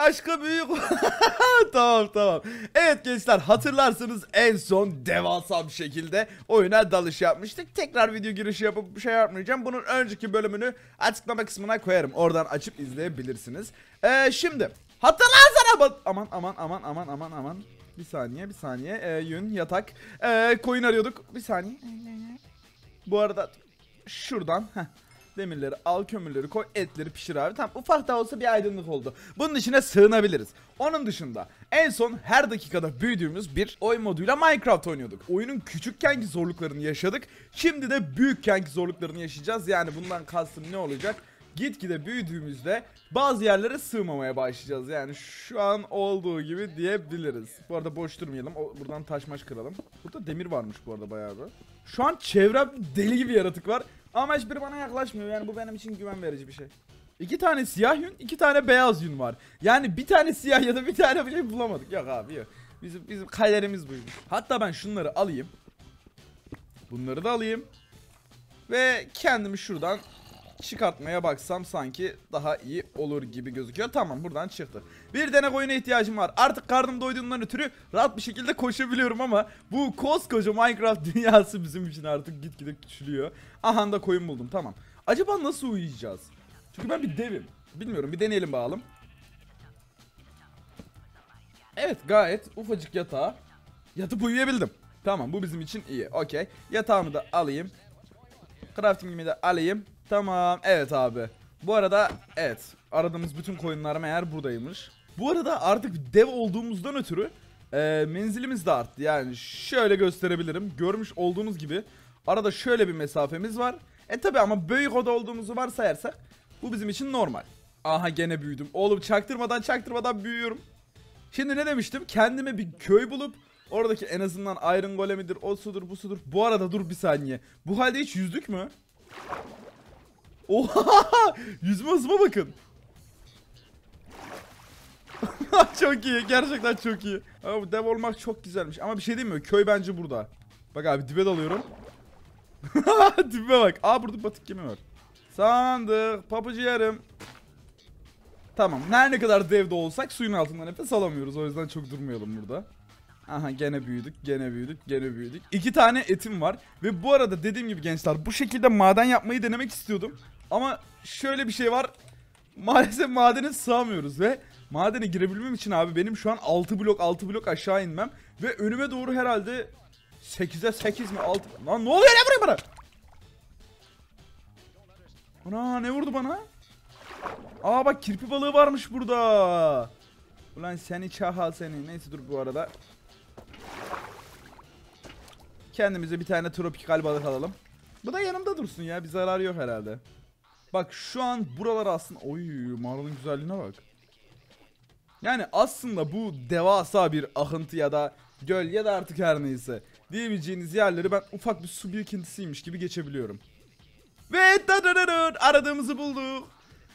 aşkı büyük. Tamam. Evet gençler, hatırlarsınız en son devasa bir şekilde oyuna dalış yapmıştık. Tekrar video girişi yapıp bir şey yapmayacağım. Bunun önceki bölümünü açıklama kısmına koyarım. Oradan açıp izleyebilirsiniz. Şimdi hatırlarsana aman. Bir saniye. Yün, yatak. Koyun arıyorduk. Bir saniye. Bu arada şuradan demirleri al, kömürleri koy, etleri pişir abi. Tamam, ufak da olsa bir aydınlık oldu. Bunun içine sığınabiliriz. Onun dışında en son her dakikada büyüdüğümüz bir oyun moduyla Minecraft oynuyorduk. Oyunun küçükkenki zorluklarını yaşadık. Şimdi de büyükkenki zorluklarını yaşayacağız. Yani bundan kastım ne olacak? Gitgide büyüdüğümüzde bazı yerlere sığmamaya başlayacağız. Yani şu an olduğu gibi diyebiliriz. Bu arada boş durmayalım. Buradan taş maş kıralım. Burada demir varmış bu arada bayağı bir. Şu an çevrem deli gibi yaratık var. Ama hiçbiri bana yaklaşmıyor. Yani bu benim için güven verici bir şey. 2 tane siyah yün, 2 tane beyaz yün var. Yani bir tane siyah ya da bir tane bir şey bulamadık. Yok abi yok. Bizim kaderimiz buymuş. Hatta ben şunları alayım. Bunları da alayım. Ve kendimi şuradan çıkartmaya baksam sanki daha iyi olur gibi gözüküyor. Tamam, buradan çıktı. Bir tane koyuna ihtiyacım var. Artık karnım doyduğundan ötürü rahat bir şekilde koşabiliyorum ama bu koskoca Minecraft dünyası bizim için artık gitgide küçülüyor. Aha da koyun buldum, tamam. Acaba nasıl uyuyacağız? Çünkü ben bir devim. Bilmiyorum, bir deneyelim bakalım. Evet, gayet ufacık yatağa yatıp uyuyabildim. Tamam, bu bizim için iyi. Okey. Yatağımı da alayım. Crafting'imi de alayım. Tamam, evet abi. Bu arada evet, aradığımız bütün koyunlar meğer buradaymış. Bu arada artık dev olduğumuzdan ötürü menzilimiz de arttı. Yani şöyle gösterebilirim. Görmüş olduğunuz gibi arada şöyle bir mesafemiz var. Tabi ama büyük oda olduğumuzu varsayarsak bu bizim için normal. Aha, gene büyüdüm. Oğlum çaktırmadan büyüyorum. Şimdi ne demiştim? Kendime bir köy bulup oradaki en azından Iron Golem'idir, o sudur, bu sudur. Bu arada dur bir saniye. Bu halde hiç yüzdük mü? Oha! Yüzme hızıma bakın. Çok iyi. Gerçekten çok iyi. Abi, dev olmak çok güzelmiş. Ama bir şey diyeyim mi? Köy bence burada. Bak abi, dibe dalıyorum. Dibe bak. Aa, burada batık gemi var. Sandık. Papucu yarım. Tamam. Her ne kadar dev de olsak suyun altından nefes alamıyoruz. O yüzden çok durmayalım burada. Aha, gene büyüdük. 2 tane etim var. Ve bu arada dediğim gibi gençler, bu şekilde maden yapmayı denemek istiyordum. Ama şöyle bir şey var. Maalesef madene sığamıyoruz ve madene girebilmem için abi benim şu an 6 blok aşağı inmem. Ve önüme doğru herhalde 8'e 8 mi 6... Lan ne oluyor, ne vuruyor bana? Ana, ne vurdu bana? Aa bak, kirpi balığı varmış burada. Ulan seni çahal seni. Neyse dur, bu arada kendimize bir tane tropikal balık alalım. Bu da yanımda dursun ya, bir zararı yok herhalde. Bak şu an buralar aslında... Oy, mağaranın güzelliğine bak. Yani aslında bu devasa bir akıntı ya da göl ya da artık her neyse diyebileceğiniz yerleri ben ufak bir su birikintisiymiş gibi geçebiliyorum. Ve aradığımızı bulduk.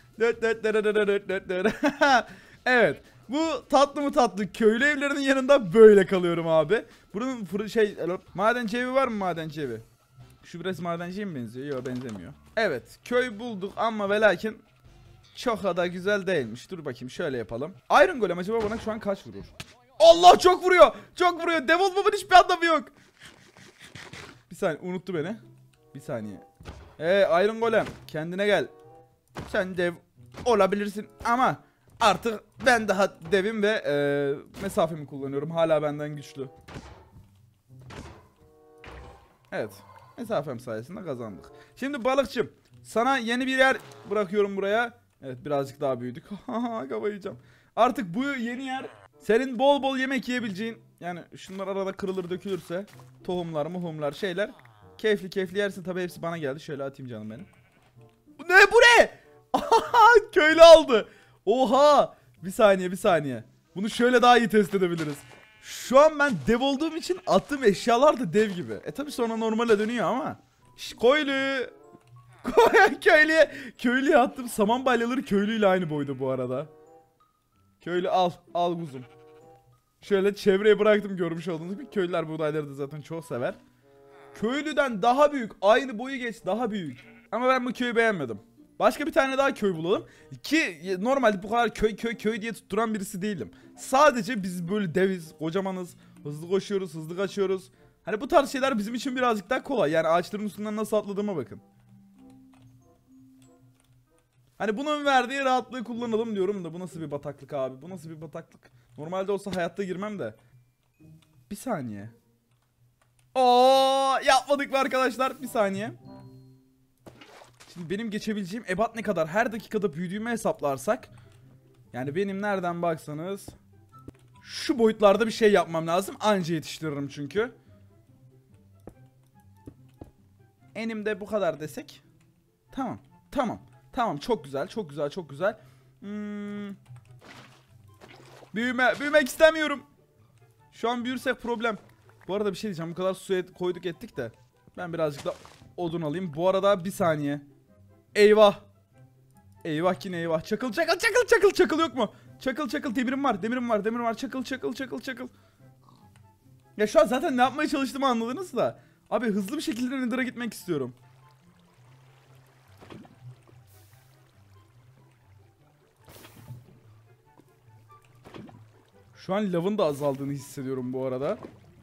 Evet, bu tatlı mı tatlı köylü evlerinin yanında böyle kalıyorum abi. Buranın madenci evi var mı, madenci evi? Şu biraz madenciye mi benziyor? Yok, benzemiyor. Evet, köy bulduk ama ve lakin çok da güzel değilmiş. Dur bakayım, şöyle yapalım. Iron Golem acaba bana şu an kaç vurur? Allah, çok vuruyor. Çok vuruyor. Dev olmamın hiçbir anlamı yok. Bir saniye, unuttu beni. Bir saniye. Iron Golem, kendine gel. Sen dev olabilirsin ama artık ben daha devim ve mesafemi kullanıyorum. Hala benden güçlü. Evet, mesafem sayesinde kazandık. Şimdi balıkçım, sana yeni bir yer bırakıyorum buraya. Evet, birazcık daha büyüdük. Kafayı yiyeceğim. Artık bu yeni yer senin bol bol yemek yiyebileceğin. Yani şunlar arada kırılır dökülürse tohumlar muhumlar şeyler keyifli yersin. Tabi hepsi bana geldi. Şöyle atayım canım benim. Bu ne? Köylü aldı. Oha. Bir saniye. Bunu şöyle daha iyi test edebiliriz. Şu an ben dev olduğum için attığım eşyalar da dev gibi. Tabi sonra normale dönüyor ama. Köylü. Köylüye attım. Saman balyaları köylüyle aynı boyda bu arada. Köylü al kuzum. Şöyle çevreye bıraktım, görmüş olduğunuz gibi. Köylüler buğdayları da zaten çok sever. Köylüden daha büyük, aynı boyu geç, daha büyük. Ama ben bu köyü beğenmedim. Başka bir tane daha köy bulalım. Ki normalde bu kadar köy diye tutturan birisi değilim. Sadece biz böyle deviz, kocamanız. Hızlı koşuyoruz, hızlı kaçıyoruz. Hani bu tarz şeyler bizim için birazcık daha kolay. Yani ağaçların üstünden nasıl atladığıma bakın. Hani bunun verdiği rahatlığı kullanalım diyorum da bu nasıl bir bataklık abi? Bu nasıl bir bataklık? Normalde olsa hayatta girmem de. Bir saniye. Oo, yapmadık mı arkadaşlar? Bir saniye. Şimdi benim geçebileceğim ebat ne kadar? Her dakikada büyüdüğümü hesaplarsak. Yani benim nereden baksanız şu boyutlarda bir şey yapmam lazım. Anca yetiştiririm çünkü. Enimde bu kadar desek. Tamam. Tamam. Tamam, çok güzel. Çok güzel. Çok güzel. Büyümek istemiyorum. Şu an büyürsek problem. Bu arada bir şey diyeceğim. Bu kadar suya koyduk ettik de. Ben birazcık da odun alayım. Bu arada bir saniye. Eyvah. Eyvah yine eyvah. Çakıl yok mu? Çakıl demirim var. Çakıl. Ya şu an zaten ne yapmaya çalıştığımı anladınız da. Abi hızlı bir şekilde Nether'a gitmek istiyorum. Şu an lavın da azaldığını hissediyorum bu arada.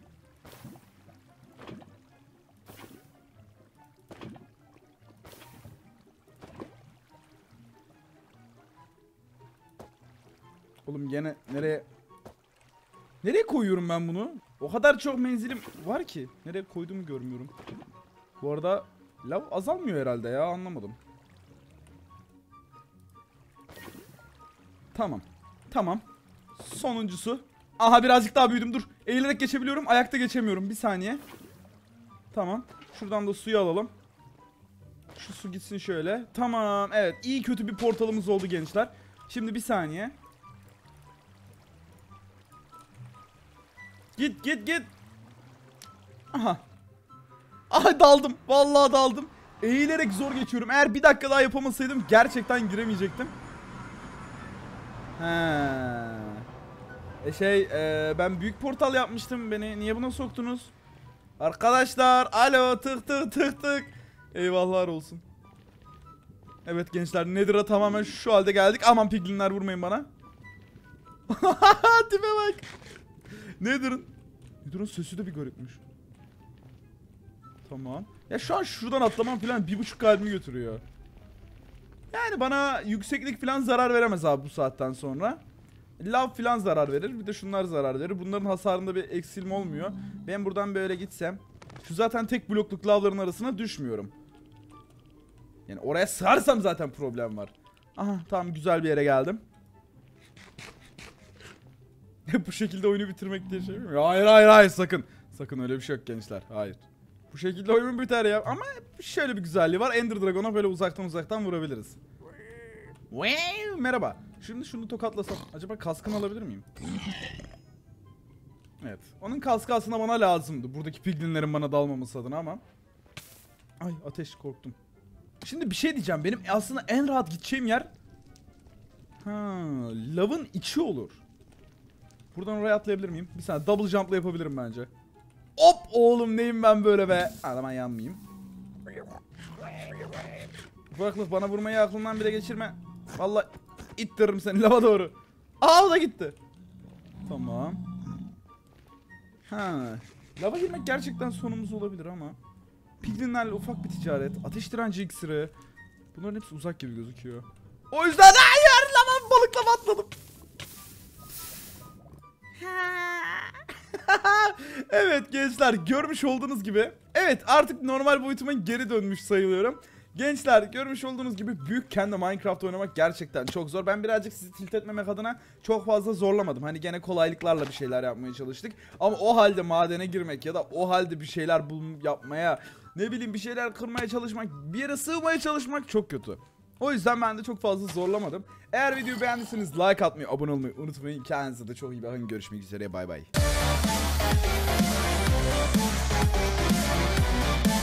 Oğlum gene nereye koyuyorum ben bunu? O kadar çok menzilim var ki nereye koyduğumu görmüyorum. Bu arada lav azalmıyor herhalde ya, anlamadım. Tamam. Sonuncusu. Aha birazcık daha büyüdüm, dur. Eğilerek geçebiliyorum, ayakta geçemiyorum, bir saniye. Tamam. Şuradan da suyu alalım. Şu su gitsin şöyle. Tamam, evet, iyi kötü bir portalımız oldu gençler. Şimdi bir saniye. Git. Aha. Aha daldım. Vallahi daldım. Eğilerek zor geçiyorum. Eğer bir dakika daha yapamasaydım gerçekten giremeyecektim. Ben büyük portal yapmıştım. Beni niye buna soktunuz? Arkadaşlar alo, tık. Eyvahlar olsun. Evet gençler, Nether'a tamamen şu halde geldik. Aman piglinler vurmayın bana. Tipe bak. Nether'ın sesi de bir garipmiş. Tamam. Ya şu an şuradan atlamam falan 1,5 kalbimi götürüyor. Yani bana yükseklik falan zarar veremez abi bu saatten sonra. Lav falan zarar verir. Bir de şunlar zarar verir. Bunların hasarında bir eksilme olmuyor. Ben buradan böyle gitsem. Şu zaten tek blokluk lavların arasına düşmüyorum. Yani oraya sığarsam zaten problem var. Aha tamam, güzel bir yere geldim. Bu şekilde oyunu bitirmek diye şey mi? Hayır sakın. Sakın öyle bir şey yok gençler. Hayır. Bu şekilde oyun biter ya. Ama şöyle bir güzelliği var. Ender Dragon'a böyle uzaktan vurabiliriz. Merhaba. Şimdi şunu tokatlasam. Acaba kaskını alabilir miyim? Evet. Onun kaskı aslında bana lazımdı. Buradaki piglinlerin bana dalmaması adına ama. Ay ateş, korktum. Şimdi bir şey diyeceğim. Benim aslında en rahat gideceğim yer lavın içi olur. Buradan oraya atlayabilir miyim? Bir saniye, double jump'la yapabilirim bence. Hop oğlum, neyim ben böyle be? Adama yanmayayım. Ufaklık, bana vurmayı aklından bile geçirme. Vallahi ittiririm seni lava doğru. Aa, o da gitti. Tamam. Lava girmek gerçekten sonumuz olabilir ama. Piglinlerle ufak bir ticaret. Ateş direnci iksiri. Bunların hepsi uzak gibi gözüküyor. O yüzden hayır, balıkla atladım. Evet gençler, görmüş olduğunuz gibi. Evet, artık normal boyutuma geri dönmüş sayılıyorum. Gençler, görmüş olduğunuz gibi büyükken de Minecraft oynamak gerçekten çok zor. Ben birazcık sizi tilt etmemek adına çok fazla zorlamadım. Hani gene kolaylıklarla bir şeyler yapmaya çalıştık. Ama o halde madene girmek ya da o halde bir şeyler yapmaya, ne bileyim bir şeyler kırmaya çalışmak, bir yere sığmaya çalışmak çok kötü. O yüzden ben de çok fazla zorlamadım. Eğer videoyu beğendiyseniz like atmayı, abone olmayı unutmayın. Kendinize de çok iyi bakın. Görüşmek üzere. Bay bay.